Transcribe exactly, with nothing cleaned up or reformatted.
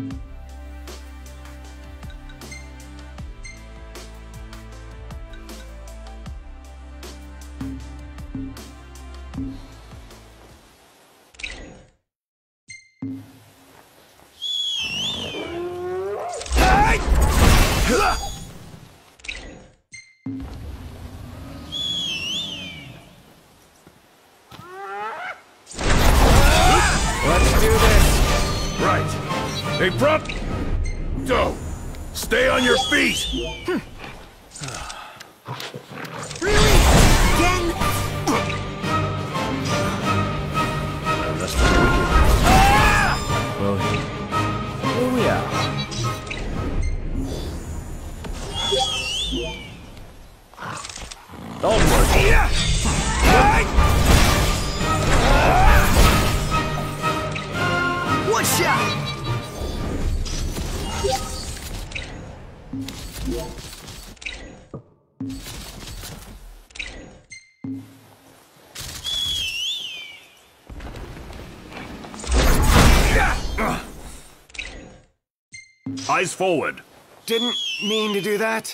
Let's do this. Right. Hey, prop. Go. Stay on your feet. Really? Again? That's pretty wicked. Well, here we are. Onward. Yeah. One shot! Eyes forward. Didn't mean to do that.